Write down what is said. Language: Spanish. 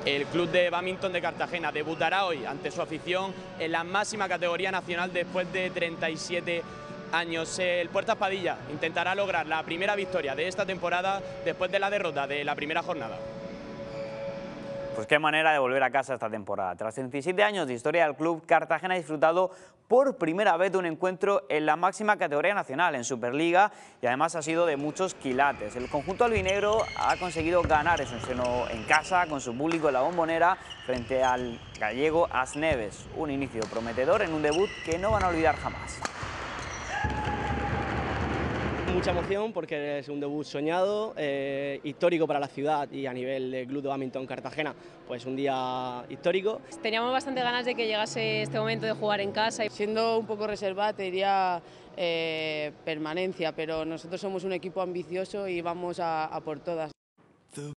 El Club de Bádminton de Cartagena debutará hoy ante su afición en la máxima categoría nacional después de 37 años. El Puertas Padilla intentará lograr la primera victoria de esta temporada después de la derrota de la primera jornada. Pues qué manera de volver a casa esta temporada. Tras 37 años de historia, el club Cartagena ha disfrutado por primera vez de un encuentro en la máxima categoría nacional, en Superliga, y además ha sido de muchos quilates. El conjunto albinegro ha conseguido ganar eso en casa, con su público en la Bombonera, frente al gallego Asneves. Un inicio prometedor en un debut que no van a olvidar jamás. Mucha emoción porque es un debut soñado, histórico para la ciudad y a nivel del Club de Bádminton Cartagena, pues un día histórico. Teníamos bastante ganas de que llegase este momento de jugar en casa. Siendo un poco reservada te diría permanencia, pero nosotros somos un equipo ambicioso y vamos a por todas.